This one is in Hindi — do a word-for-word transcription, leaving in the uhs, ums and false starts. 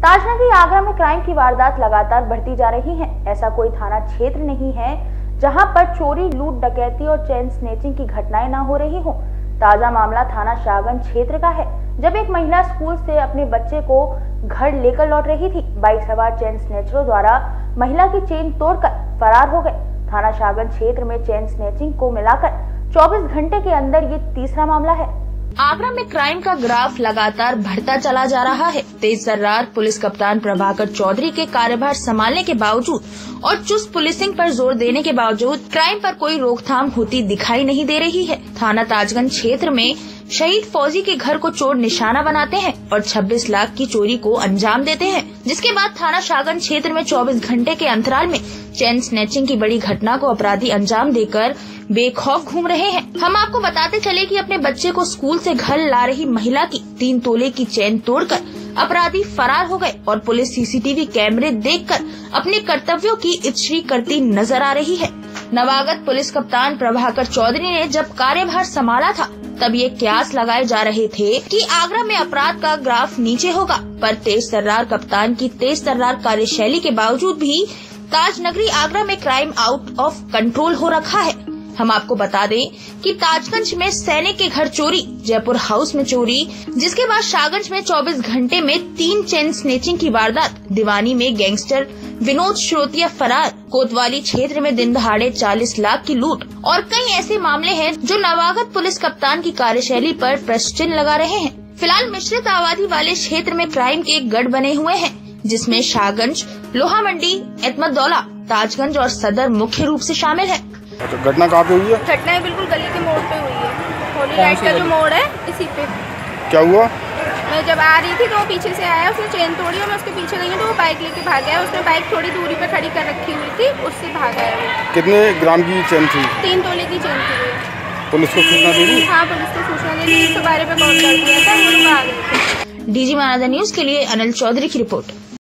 ताजनगरी आगरा में क्राइम की वारदात लगातार बढ़ती जा रही है। ऐसा कोई थाना क्षेत्र नहीं है जहां पर चोरी, लूट, डकैती और चेन स्नैचिंग की घटनाएं न हो रही हों। ताजा मामला थाना शाहगंज क्षेत्र का है, जब एक महिला स्कूल से अपने बच्चे को घर लेकर लौट रही थी। बाइक सवार चेन स्नैचरों द्वारा महिला की चेन तोड़कर फरार हो गए। थाना शाहगंज क्षेत्र में चेन स्नैचिंग को मिलाकर चौबीस घंटे के अंदर ये तीसरा मामला है। आगरा में क्राइम का ग्राफ लगातार बढ़ता चला जा रहा है। तेज तर्रार पुलिस कप्तान प्रभाकर चौधरी के कार्यभार संभालने के बावजूद और चुस्त पुलिसिंग पर जोर देने के बावजूद क्राइम पर कोई रोकथाम होती दिखाई नहीं दे रही है। थाना ताजगंज क्षेत्र में शहीद फौजी के घर को चोर निशाना बनाते हैं और छब्बीस लाख की चोरी को अंजाम देते हैं, जिसके बाद थाना शाहगंज क्षेत्र में चौबीस घंटे के अंतराल में चेन स्नैचिंग की बड़ी घटना को अपराधी अंजाम देकर बेखौफ घूम रहे हैं। हम आपको बताते चले कि अपने बच्चे को स्कूल से घर ला रही महिला की तीन तोले की चेन तोड़कर अपराधी फरार हो गए और पुलिस सीसीटीवी कैमरे देखकर अपने कर्तव्यों की इच्छा करती नजर आ रही है। नवागत पुलिस कप्तान प्रभाकर चौधरी ने जब कार्यभार संभाला था, तब ये कयास लगाए जा रहे थे कि आगरा में अपराध का ग्राफ नीचे होगा, पर तेज तर्रार कप्तान की तेज तर्रार कार्यशैली के बावजूद भी ताजनगरी आगरा में क्राइम आउट ऑफ कंट्रोल हो रखा है। हम आपको बता दें कि ताजगंज में सैनिक के घर चोरी, जयपुर हाउस में चोरी, जिसके बाद शाहगंज में चौबीस घंटे में तीन चेन स्नैचिंग की वारदात, दीवानी में गैंगस्टर विनोद श्रोतिया फरार, कोतवाली क्षेत्र में दिन दहाड़े चालीस लाख की लूट और कई ऐसे मामले हैं जो नवागत पुलिस कप्तान की कार्यशैली पर प्रश्न चिन्ह लगा रहे हैं। फिलहाल मिश्रित आबादी वाले क्षेत्र में क्राइम के गढ़ बने हुए हैं, जिसमें शाहगंज, लोहा मंडी, एतमदौला, ताजगंज और सदर मुख्य रूप से शामिल है। अच्छा, घटना कहाँ पे हुई है? घटना बिल्कुल गली के मोड़ पे हुई है। होली लाइट का जो मोड़ है, इसी पे। क्या हुआ? मैं जब आ रही थी तो वो पीछे से आया, उसने चेन तोड़ी और मैं उसके पीछे गई तो वो बाइक लेके भाग गया। उसने बाइक थोड़ी दूरी पे खड़ी कर रखी हुई थी, उससे भाग आया वो। कितने ग्राम की चेन थी? तीन तोले की चेन थी। पुलिस को सूचना दे दी? हाँ, पुलिस को सूचना दे दी, एक सौ बारह पे कॉल कर दिया था, वो लोग आ गए थे। डीजी मानदा न्यूज के लिए अनिल चौधरी की रिपोर्ट।